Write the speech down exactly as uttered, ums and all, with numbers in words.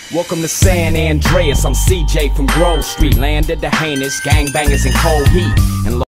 Welcome to San Andreas, I'm C J from Grove Street. Landed the heinous gangbangers in cold heat and